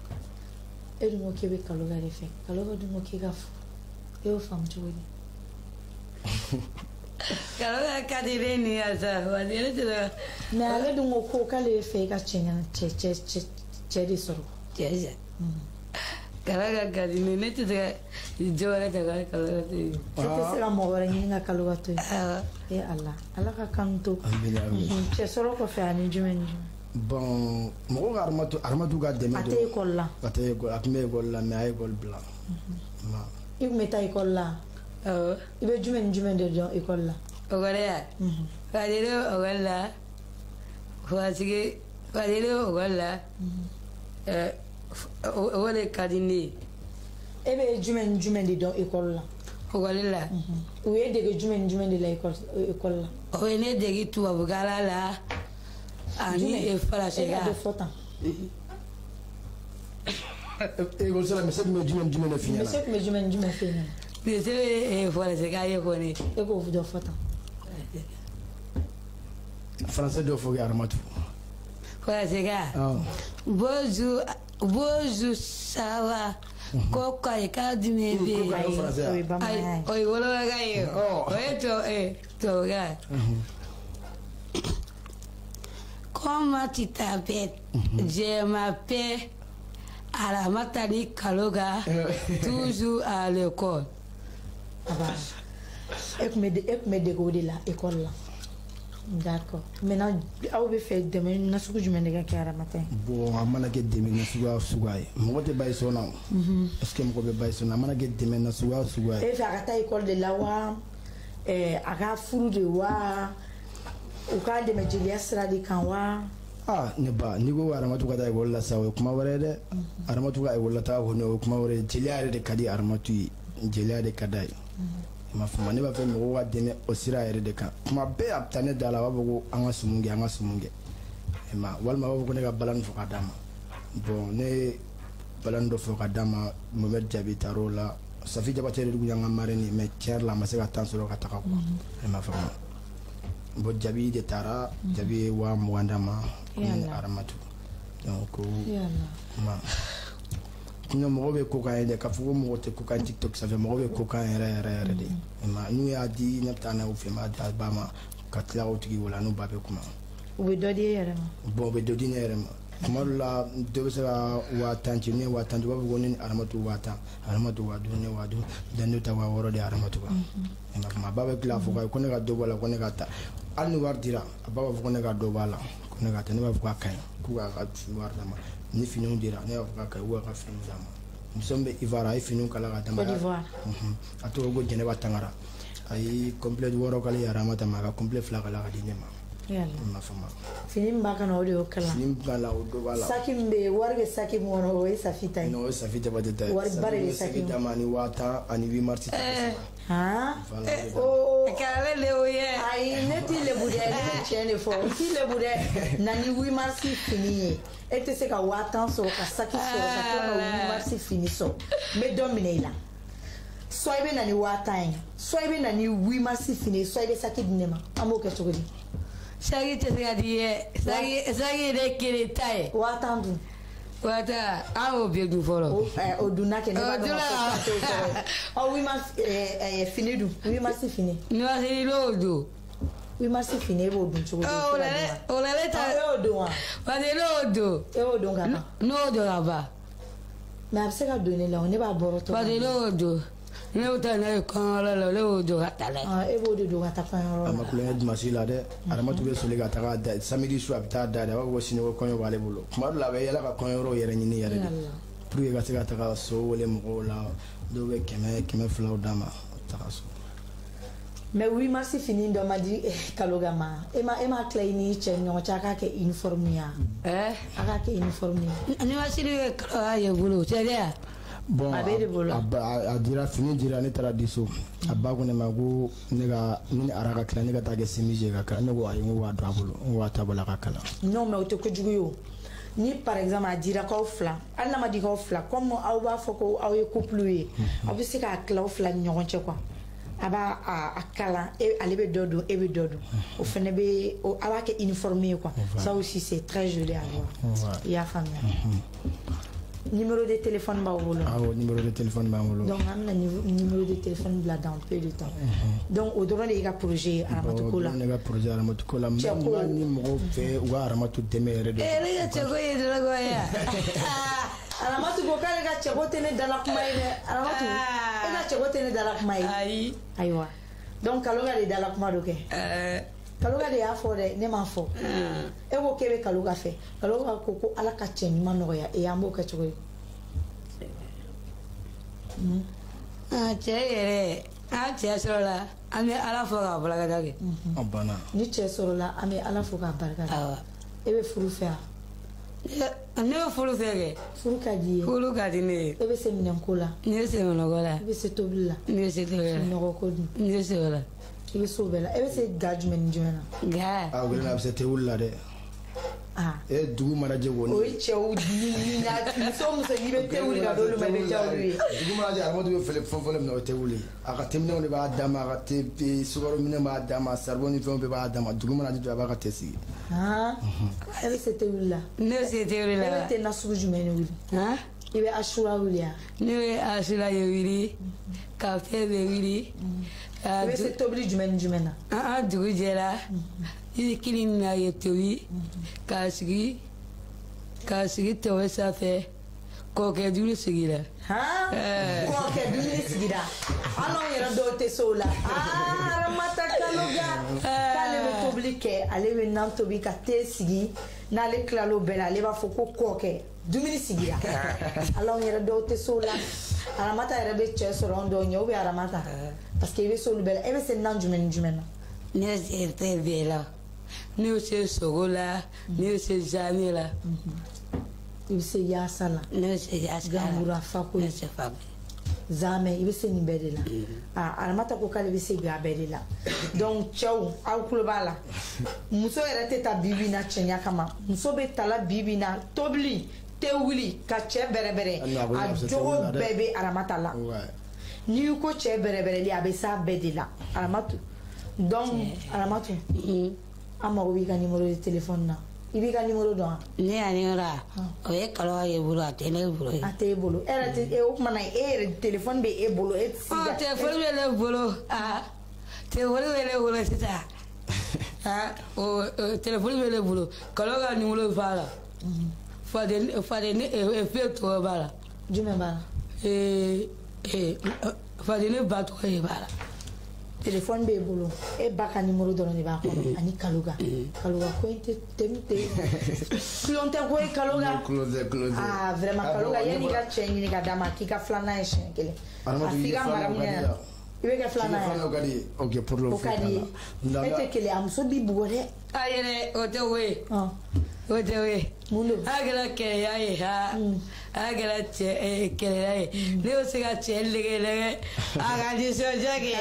e dun ko k'e bɛ Kaloga de fɛ Kaloga dun ko k'e ka furu e y'o faamu cogo di. Kaloga ka di ne ni ya sa wa ne tɛ la. Mais ale dun ko ko k'ale bɛ fɛ e ka cɛ cɛ cɛ cɛ de sɔrɔ. Cɛ cɛ. Kaloga ka di ne ne tɛ se ka jɔ wɛrɛ ta ka Kaloga to yen. E tɛ se ka mɔgɔ wɛrɛ ɲini ka Kaloga to yen. E Ala Ala ka kanu to. Cɛ sɔrɔ kɔfɛ ani jumɛn ni jumɛn. Bon mɔgɔw ka Aramatu Aramatu ka dɛmɛ. A tɛ école la. A tɛ école a tun bɛ école la mais a ye école bila. I tun bɛ taa école la. Awɔ. I bɛ jumɛn ni jumɛn de dɔn école la. École ya. Ka di ne école la. Parce que ka di ne école la. Ɛɛ o de ka di ne ye. E bɛ jumɛn ni jumɛn de dɔn école la. École la. U ye dege jumɛn ni jumɛn de la école la. O ye ne dege tubabukalan la ani faransikan. E ka dɔ fɔ tan. École la monsieur tun bɛ jumɛn ni jumɛn de f'i ɲɛna. Monsieur tun bɛ jumɛn ni jumɛn f'i ɲɛna. Monsieur ye faransikan ye kɔni. E k'o dɔ fɔ tan. Français dɔ fɔ kɛ Aramatu. Faransikan. Bonjour bonjour ça va. Ko kari ka dimi bi. Ayi o ye wolobakan ye. O ye tubabukan. Ko comment tu t'appelles? Je m'appelle Aramatali Kaloga, toujours à l'école. Et que me dégoûter là, école là. D'accord. Maintenant, aw bɛ fɛ dɛmɛ nasugu jumɛn de ka kɛ Aramata ye? Bon, a mana kɛ dɛmɛ nasuguya o suguya ye. Mɔgɔ tɛ bayi sɔn na o. Est-ce que mɔgɔ bɛ bayi sɔn na? A mana kɛ dɛmɛ nasuguya o suguya ye. E fɛ a ka taa école de la wa? Ɛɛ a ka furu de wa? U ka dɛmɛ jeliya sira de kan wa? Ah, ne ba, n'i ko Aramatu ka taa école la sa o ye kuma wɛrɛ ye dɛ. Aramatu ka école la taa kɔni o ye kuma wɛrɛ ye. Jeliya yɛrɛ de ka di Aramatu ye. Jeliya de ka d'a ye. Ma fama ne b'a fɛ mɔgɔw ka dɛmɛ o sira yɛrɛ de kan. Kuma bɛɛ a bɛ taa ne da la a b'a fɔ ko an ka sumun kɛ an ka sumun kɛ. E ma walima a b'a fɔ ko ne ka balani fɔ ka d'a ma. Bon ne ye balani dɔ fɔ ka d'a ma Mohamed Jabi taar'o la. Safi Jabate de tun y'an ka marraine ye mais tiɲɛ yɛrɛ la a ma se ka temps sɔrɔ ka taga quoi. E ma fama. Bon Jabi de taara Jabi ye wa mugan d'a ma ni Aramatu. Donc ko ma Kuna mɔgɔ bɛ kokan ye dɛ k'a fɔ ko mɔgɔ tɛ kokan TikTok ça fait mɔgɔ bɛ kokan yɛrɛ yɛrɛ yɛrɛ de. Ma n'u y'a di ne bɛ taa n'a ye u fɛ m'a di a ba ma ka tila o tigi wala n'u ba bɛ kuma. U bɛ dɔ di e yɛrɛ ma? Bon u bɛ dɔ di ne yɛrɛ ma. Kuma dɔ la dɔ bɛ se ka wa tan ci ne wa tan ci u b'a fɔ ko ne ni Aramatu wa tan Aramatu wa duuru ne wa duuru dan ne ta wa wɔɔrɔ de Aramatu kan. Nka kuma a ba bɛ tila a fɔ ko ne ka dɔ bɔ a la ko ne ka ta hali ni wari dira a ba b'a fɔ ko ne ka dɔ b'a la ko ne ka ta ne b'a fɔ k'a ka ɲi k'u k'a ka wari d'a ma. Ni finiw dira ne b'a fɔ k'a ka ɲi u ka finiw d'a ma. Muso bɛ Ivoire a ye finiw kala ka d'a ma. Côte d'Ivoire. A tɔgɔ ko Jɛnɛba Tangara a ye complet wɔɔrɔ k'ale ye Aramata ma a ka complet fila kala ka di ne ma. Ma fama. Fini min b'a kana o de y'o kala. Fini min b'a la o dɔ b'a la. Saki min bɛ yen wari bɛ saki min kɔnɔ o ye Safi ta ye. Non o ye Safi Jabate ta ye. Wari ba de bɛ saki min. Safi d'a ma ni waa tan ani huit mars ta kosɛbɛ. Han. O kɛra ne o ye. Ayi ne t'i lebu dɛ ne bɛ tiɲɛ de fɔ n t'i lebu dɛ na ni huit mars fini ye e tɛ se ka waa tan sɔrɔ ka saki sɔrɔ ka tila ka huit mars fini sɔrɔ n bɛ dɔ minɛ i la. Soit i bɛ na ni waa tan ye soit i bɛ na ni huit mars fini ye soit i bɛ saki di ne ma an b'o kɛ cogo di. Saki tɛ se ka di ye saki saki de kelen ta ye. Waa tan dun. Waa tan an y'o bɛɛ dun fɔlɔ. O dunna kɛ ne b'a dɔn ka fɔ k'o sɔrɔ ye. Ɔ huit mars fini dun huit mars fini. huit mars n'o don. huit mars fini e b'o dun cogo di. O la ne o la ne ta. E y'o don wa. Parce que n'o don. E y'o don ka ban. N'o don ka ban. Mais a bɛ se ka don ne la o ne b'a bɔrɔ tɔ. Parce que n'o don. Ne y'o ta n'a ye kɔɲɔyɔrɔ la ne y'o don ka taa la. E b'o de don ka taa kɔɲɔyɔrɔ la. A ma kulonkɛ dimanche la dɛ. Aramatu bɛ soli ka taga da samedi su a bɛ taa da de a b'a fɔ ko sini ko kɔɲɔ b'ale bolo. Tuma dɔw la a bɛ yala ka kɔɲɔyɔrɔw yɛrɛ ɲini yɛrɛ de. Pour que ka se ka taga so wele mɔgɔw la dɔw bɛ kɛmɛ kɛmɛ filaw d'a ma taga so. Mais huit mars fini dɔ ma di Kaloga ma e ma e ma tila i ni cɛ ni ɲɔgɔn cɛ a k'a kɛ uniforme ye. Ɛɛ a k'a kɛ uniforme ye. Ni ma siri bɛ Kaloga ye bolo c'est vrai. Bon a bɛ de bolo. A dira fini dira ne taara di so a ba ko ne ma ko ne ka ni ara ka kila ne ka taa kɛ chemise ka kala ne ko ayi n ko waa don a bolo n ko waa t'a bolo a ka kala. Non mais o tɛ kojugu ye o ni par exemple a dira k'aw fila hali n'a ma di k'aw fila comme aw b'a fɔ ko aw ye couple ye aw bɛ se k'a tila aw fila ni ɲɔgɔn cɛ quoi a b'a a kalan ale bɛ dɔ don e bɛ dɔ don o fana bɛ a b'a kɛ uniforme ye quoi ça aussi c'est très joli à voir i y'a faamuya. Numéro de téléphone b'aw bolo. Awɔ numéro de téléphone b'an bolo. Donc an bɛna numéro de téléphone bila dans peu de temps. Donc o dɔrɔn de y'i ka projet ye Aramatu ko la. Ne ka projet Aramatu ko la mais ni mɔgɔw fɛ u ka Aramatu dɛmɛ yɛrɛ de. Ee ne ka cɛko ye dɔrɔn ko ye. Aramatu ko k'ale ka cɛko tɛ ne dala kuma ye dɛ Aramatu e ka cɛko tɛ ne dala kuma ye. Ayi. Ayiwa donc Kaloga de dala kuma dɔ kɛ. Ɛɛ. Kaloga de y'a fɔ dɛ ne m'a fɔ. E ko k'e bɛ Kaloga fɛ Kaloga ko ko Ala ka cɛ ɲuman nɔgɔya e an b'o kɛ cogo di. Ah cɛ yɛrɛ an cɛ sɔrɔ la an bɛ Ala fɔ k'a barikada kɛ. An banna. Ni cɛ sɔrɔ la an bɛ Ala fɔ k'a barikada. Awɔ. E bɛ furu fɛ wa. Ne bɛ furu fɛ kɛ. Furu ka di ye. Furu ka di ne ye. E bɛ se minɛnko la. Ne bɛ se minɛnko la. I bɛ se tobili la. Ne bɛ se tobili la. Nɔgɔko dun. Ne bɛ se o la. I bɛ se o bɛɛ la e bɛ se ga jumɛn ni jumɛn na. Ga. A wele a bɛ se tewuli la dɛ. Ah. E dugu mana jɛ wo. O ye cɛw ni na muso muso n'i bɛ tewuli ka d'olu ma i bɛ diya olu ye. Dugu mana jɛ Aramatu bɛ fɛn fɛn min na o tɛ wuli a ka teminɛnw de b'a d'a ma a ka te sukaro minɛ b'a d'a ma saribɔn ni fɛnw bɛɛ b'a d'a ma dugu mana jɛ a b'a ka te sigi. Han. E bɛ se tewuli la. Ne bɛ se tewuli la. E bɛ te nasugu jumɛn de wuli. Han. I bɛ asura wuli ya. Ne bɛ asura ye wuli kafe bɛ wuli. I bɛ se tobili jumɛn ni jumɛn na. An dugu jɛra i kili na ye tobi k'a sigi k'a sigi tɛwɛ sanfɛ kɔkɛ dumuni sigira kɔkɛ dumuni sigira an n'anw yɛrɛ dɔw tɛ se o la Aramata Kaloga k'ale bɛ tobili kɛ ale bɛ nan tobi ka te sigi n'ale tilal'o bɛɛ la ale b'a fɔ ko kɔkɛ dumuni sigira ala anw yɛrɛ dɔw tɛ se o la Aramata yɛrɛ bɛ cɛ sɔrɔ anw dɔw ɲɛ ou bien Aramata parce que i bɛ se olu bɛɛ la e bɛ se nan jumɛn ni jumɛn na ne bɛ se tɛ bɛɛ la ne bɛ se sogo la ne bɛ se zani la i bɛ se yaasa la ne bɛ se yaasa la gamura fako ne bɛ se fako zamɛ i bɛ se nin bɛɛ de la ah Aramata ko k'ale bɛ se nin bɛɛ de la donc cɛw aw tulo b'a la muso yɛrɛ tɛ taa bibi na cɛɲa kama muso bɛ tala bibi na tobili tɛ wuli ka cɛ bɛrɛbɛrɛ a jogo bɛɛ bɛ Aramata la n'i ko cɛ bɛrɛbɛrɛli a bɛ s'a bɛɛ de la Aramatu donc Aramatu an mago b'i ka numéro de téléphone na i b'i ka numéro dɔn wa ne y'a numéro o ye Kaloga ye bolo a tɛ ne bolo a tɛ e bolo e yɛrɛ tɛ o tuma na e yɛrɛ téléphone bɛ e bolo e tɛ se ka téléphone bɛ ne bolo ah téléphone bɛ ne bolo sisan ah o téléphone bɛ ne bolo Kaloga numéro b'a la fade fade ne fɛn tɔgɔ b'a la jumɛn b'a la ee ee fade ne ba tɔgɔ ye b'a la téléphone b'e bolo e ba ka numéro dɔrɔn de b'a kɔnɔ ani Kaloga Kaloga ko in tɛ tɛmi tɛ kulon tɛ ko ye Kaloga ah vraiment Kaloga yanni i ka cɛ ɲini ka d'a ma k'i ka filanan ye siɲɛ kelen a f'i ka mara minɛ na i bɛ kɛ filanan ye ok pour le o ka di ye e tɛ kelen a muso b'i bugɔ dɛ a yɛrɛ o tɛ o ye o tɛ o ye mun don a kɛra kɛlɛya ye ha a kɛra cɛ kɛlɛya ye ne bɛ se ka cɛ lege lege a ka nisɔndiya kɛ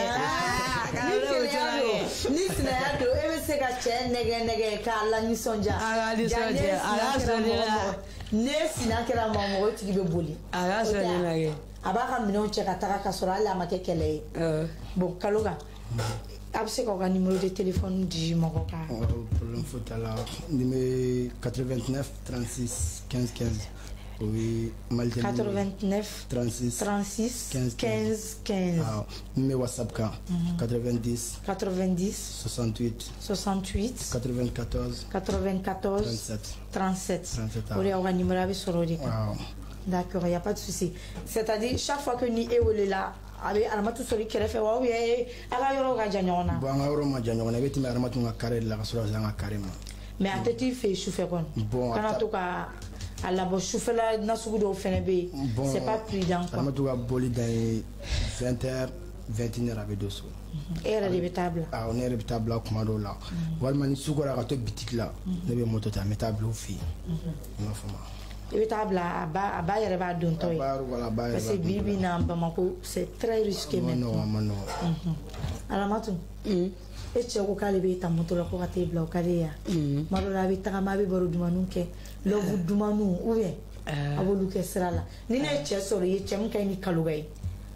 ni sinaya don e bɛ se ka cɛ nɛgɛ nɛgɛ k'a la nisɔndiya a ka nisɔndiya a ka sɔn ne la ne sina kɛra maa mɔgɔ tigi bɛ boli a ka sɔn ne la kɛ a b'a ka minɛnw cɛ ka taga ka sɔrɔ hali a ma kɛ kɛlɛ ye bon Kaloga a bɛ se k'aw ka numéro de téléphone di mɔgɔ kan problème foyi t'a la numéro quatre-vingt-neuf trente-six quinze quinze oui Malitel quatre-vingt-neuf trente-six trente-six quinze quinze quinze ah numéro WhatsApp kan quatre-vingt-dix quatre-vingt-dix soixante-huit soixante-huit quatre-vingt-quatorze quatre-vingt-quatorze trente-sept trente-sept trente-sept o de y'aw ka numéro a bɛ sɔrɔ o de kan d'accord y a pas de souci c'est-à-dire chaque fois que ni e welela a bɛ Aramatu sɔrɔ i kɛrɛfɛ wa ou bien a ka yɔrɔ ka jan ɲɔgɔn na bon an ka yɔrɔ ma jan ɲɔgɔn na i bɛ tɛmɛ Aramatu ka carré de la ka sɔrɔ ka se an ka carré ma mais a tɛ t'i fɛ yen sufɛ kɔni kana to ka a labɔ sufɛla nasugu dɔw fɛnɛ bɛ yen c'est pas prudent quoi Aramatu ka boli dan ye vingt heures vingt et une heures a bɛ don so e yɛrɛ de bɛ taa bila awɔ ne yɛrɛ bɛ taa bila kuma dɔw la walima ni su kora ka to bitiki la ne bɛ moto ta n bɛ taa bila u fɛ yen i m'a faamu i bɛ taa bila a ba a ba yɛrɛ b'a dontɔ ye parce que bi bi na Bamako c'est très risqué maintenant a ma nɔgɔn Aramatu e cɛ ko k'ale bɛ ta moto la ko ka t'e bila o ka di ye yan tuma dɔ la a bɛ tagama a bɛ baro dumaniw kɛ lɔbu dumaniw ou bien a b'olu kɛ sira la ni ne ye cɛ sɔrɔ i ye cɛ min ka ɲi ni Kaloga ye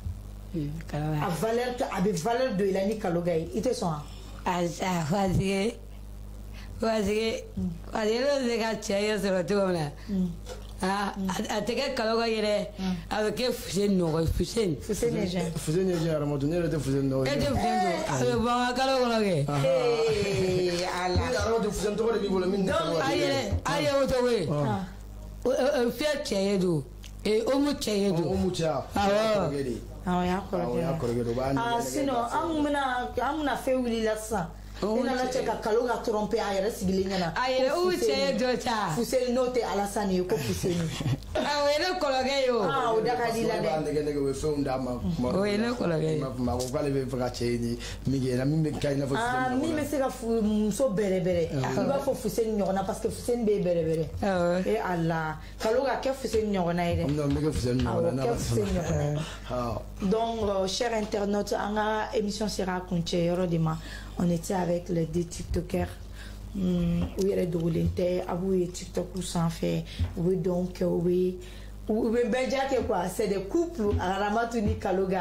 a valeur a bɛ valeur don i la ni Kaloga ye i tɛ sɔn wa asa fasike fasike fasike ne bɛ se ka cɛ ye sɔrɔ cogo min na a tɛ kɛ Kaloga ye dɛ a bɛ kɛ Fuseni nɔgɔ ye Fuseni Fuseni ye jɔn Fuseni ye jɔn Aramatu ne yɛrɛ tɛ Fuseni dɔn e tɛ Fuseni dɔn a bɛ bɔ an ka kalo kɔnɔ kɛ ala Aramatu Fuseni tɔgɔ de b'i bolo min tɛ a yɛrɛ a yɛ o tɔgɔ ye fiyɛ cɛ ye don omu cɛ ye don omu cɛ awɔ awɔ y'a kɔrɔkɛ ye ah sinon an kun bɛna an bɛna fɛn wuli la sisan i nana cɛ ka Kaloga tromper a yɛrɛ sigilen ɲɛna a yɛrɛ o cɛ ye dɔ ta Fuseni n'o tɛ Alasani ye ko Fuseni awɔ ye ne kɔrɔkɛ ye o ah o da ka di la dɛ nɛgɛ nɛgɛ o ye fɛnw d'a ma o ye ne kɔrɔkɛ ye a ko k'ale bɛ fɛ ka cɛ ɲini min kɛ min bɛ ka i n'a fɔ ah min bɛ se ka muso bɛrɛbɛrɛ i b'a fɔ Fuseni ɲɔgɔn na parce que Fuseni bɛ bɛrɛbɛrɛ e ala Kaloga kɛ Fuseni ɲɔgɔn na ye dɛ non n bɛ kɛ Fuseni ɲɔgɔn na kɛ Fuseni ɲɔgɔn na donc chers internautes an ka émission sera a kuncɛ yɔrɔ de ma on était avec les deux tiktokers u yɛrɛ dogolen tɛ a b'u ye tiktok sanfɛ u bɛ dɔn kɛ u bɛ u bɛ bɛɛ ja kɛ quoi c'est des couples Aramatu ni Kaloga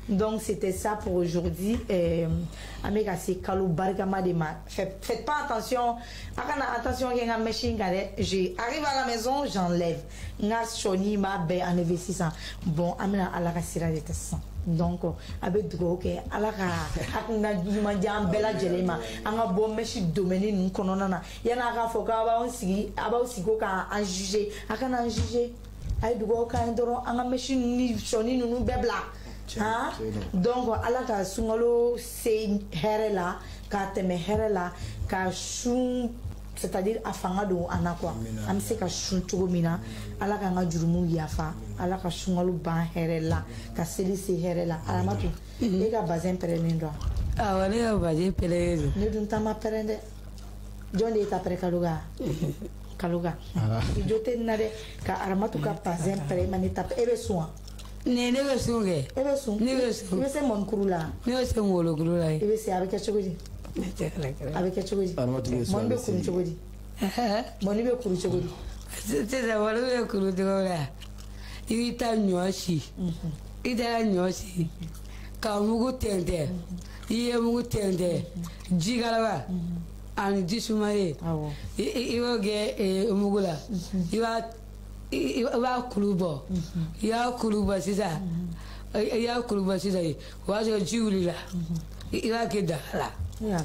Donc c'était ça pour aujourd'hui. Avec assez calou bargama de ma. Faites pas attention. Attention qu'il y a une machine. J'arrive à la maison, j'enlève. N'a choni ma be en investissant. Bon, amena à la rasira de tesson. Donc avec drogue à la akuna dimanja bela jelema anga bon meshi domaine nous konona yana ka foka ba on sigi aba o sigo ka en juger akana en juger ay drogue ka ndoro anga meshi ni choni nous bebla. Hein? Donc, Allah ka sungalo se herela, ka teme herela, ka shun, c'est-à-dire afanga do anakwa. Am se ka shun chugomina, Allah ka nga jurumu yafa, Allah ka sungalo ban herela, ka seli se herela. Alamatu, e ka bazin perenindo. Ah, wale ka bazin perenindo. Ne dun tama perende. John de ta pere kaluga. Kaluga. Ijote nade ka aramatu ka bazin pere mani tap ebe soin. Ne ne bɛ sun kɛ. E bɛ sun. Ne bɛ sun. I bɛ se mɔnikuru la. Ne bɛ se ngolokuru la. I bɛ se a bɛ kɛ cogo di. Ne tɛ kɛlɛ kɛlɛ. A bɛ kɛ cogo di. Mɔni bɛ kuru cogo di. Mɔni bɛ kuru cogo di. Sisan mɔni bɛ kuru cogo la. I bɛ taa ɲɔ si. I taara ɲɔ si. Ka mugu tɛntɛn. I ye mugu tɛntɛn. Ji kalaba. Ani ji sumalen. I b'o kɛ mugu la. I b'a i b'a kulu bɔ i y'a kulu bɔ sisan i y'a kulu bɔ sisan o b'a sɔrɔ ji wulila i b'a kɛ daga la.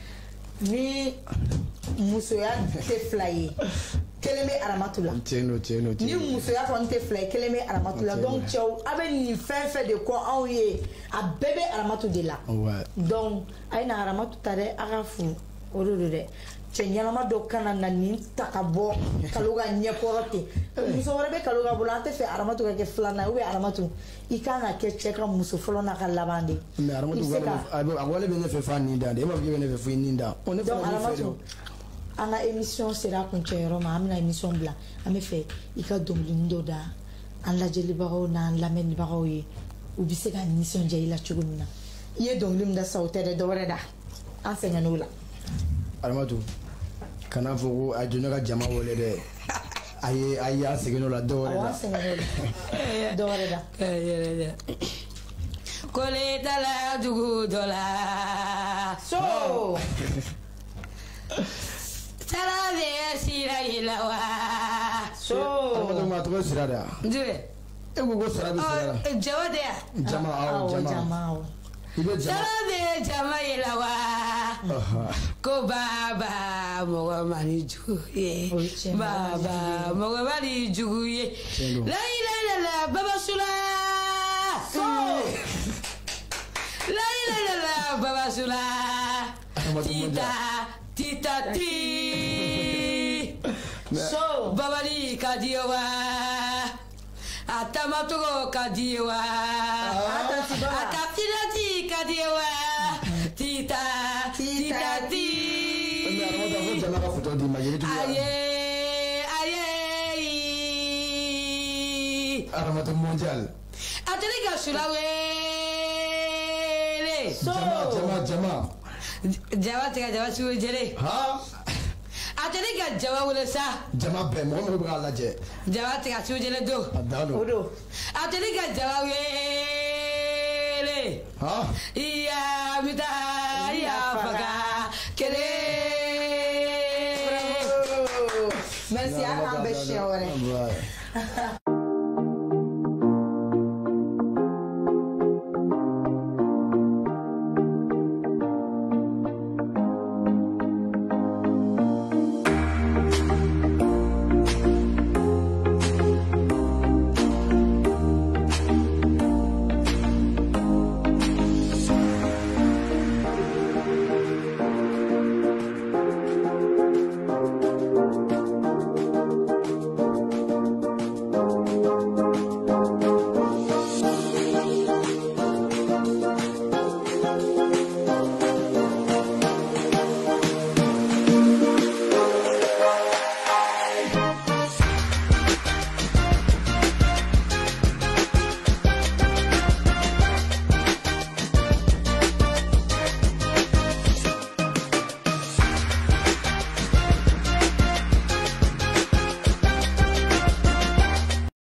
Ni musoya tɛ fila ye kelen bɛ aramatu la. Ni musoya fɔ n tɛ fila ye kelen bɛ aramatu la. Donc cɛw a bɛ nin fɛn fɛn de kɔ anw ye a bɛɛ bɛ aramatu de la. Donc a ye na aramatu ta dɛ a ka fo o de do dɛ. Cɛ ɲɛnama dɔ kana na nin ta ka bɔ kalo ka ɲɛkɔrɔ ten muso wɛrɛ bɛ kalo ka bolo an tɛ fɛ aramatu ka kɛ filanan ou bien aramatu i kan ka kɛ cɛ ka muso fɔlɔ n'a ka laban de. Mais aramatu a wale bɛ ne fɛ f'a nin da de e b'a fɔ k'i bɛ ne fɛ fo i nin da. Donc aramatu an ka émission sera kuncɛyɔrɔ ma an bɛna émission bila an bɛ fɛ i ka dɔnkili dɔ da an lajɛlibagaw n'an lamɛnibagaw ye u bɛ se ka nisɔndiya i la cogo min na i ye dɔnkili min da sa o tɛ dɛ dɔwɛrɛ da an sɛgɛnn'o la. Aramatu kana fɔ ko a jɔn ka jama wele dɛ a ye a y'a segin o la dɔwɛrɛ la. Awɔ an sɛgɛnn'o la dɔwɛrɛ da. Kole tala dugu dɔ la. So. Sara bɛ sira yi la wa. So. Aramatu ma tɔgɔ sira de wa. Jumɛn. E ko ko sira bɛ sira la. Jama de yan. Jama awɔ jama. Sara bɛ jama yi la wa. Ko baba mɔgɔ ma ni jugu ye. Baba mɔgɔ ma ni jugu ye. La ilaha illallah baba sula. La ilaha illallah baba sula. Tita tita ti. So baba ni ka di wa. Atamato ka di wa. Atapilati ka di wa. Tita tita ti. Aye aye. Aramatu mondial. Ateli ka sulawe. Jama jama jama. Jama tika jama suwe jere. Ha. Ateli ka jama wele sa. Jama bɛɛ mɔgɔ mɔgɔ bɛ k'a lajɛ. Jama tika suwe jere do. A dan do. O do. Ateli ka jama wele. Ha. Iya mita iya faga kele. Merci à un bêcheur.